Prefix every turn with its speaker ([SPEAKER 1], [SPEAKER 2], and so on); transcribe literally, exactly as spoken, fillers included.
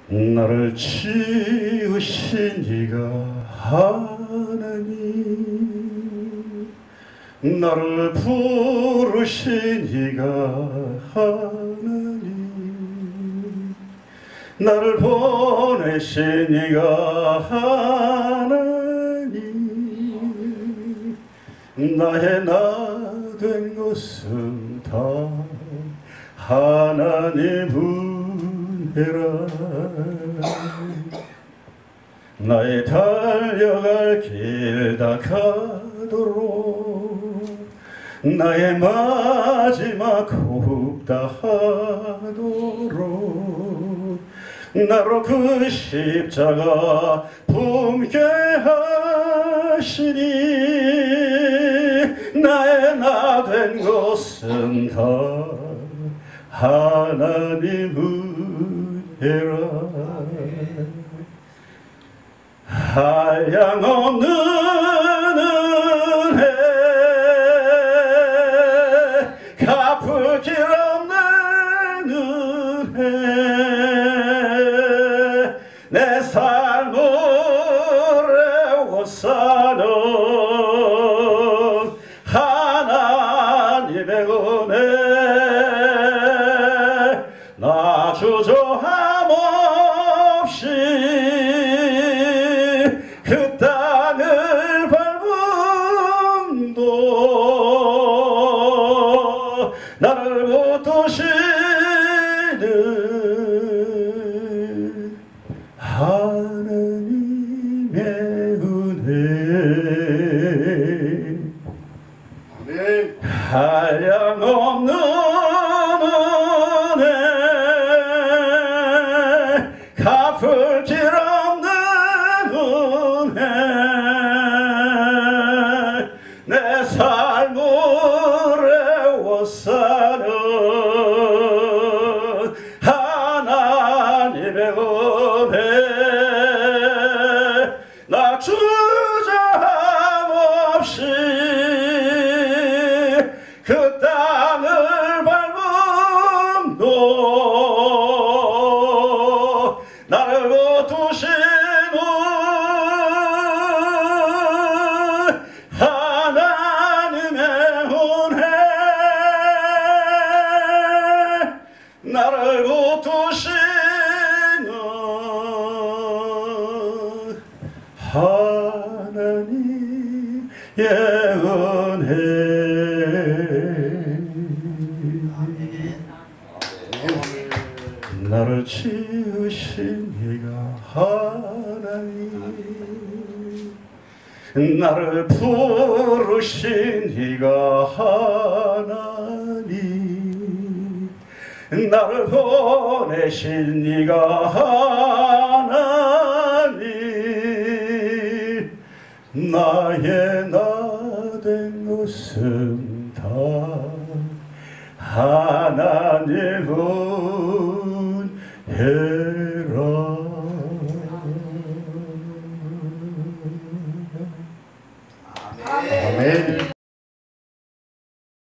[SPEAKER 1] 나를 지으신 이가 하나님, 나를 부르신 이가 하나님, 나를 보내신 이가 하나님, 나의 나 된 것은 다 하나님 은혜라. 나의 달려갈 길 다 가도록, 나의 마지막 호흡 다 하도록, 나로 그 십자가 품게 하시니, 나의 나 된 것은 다 하나님 은혜라. 한량없는 은혜, 갚을 길 없는 은혜, 내 삶을 애워싸는 하나님의 은혜, 나 주저함 없이 그 땅을 밟음도 나를 붙드시는 하나님의 은혜. 아멘. 한량없는 은혜, 갚을 길 없는 은혜, 내 삶을 애워싸는 하나님의 은혜, 나 주저함 없이 그 땅을 밟음도 나를 붙드시는 하나님의 은혜, 나를 붙드시는 하나님의 은혜. 나를 지으신 이가 하나님, 나를 부르신 이가 하나님, 나를 보내신 이가 하나님, 나의 나 된 것은 다 하나님 은혜.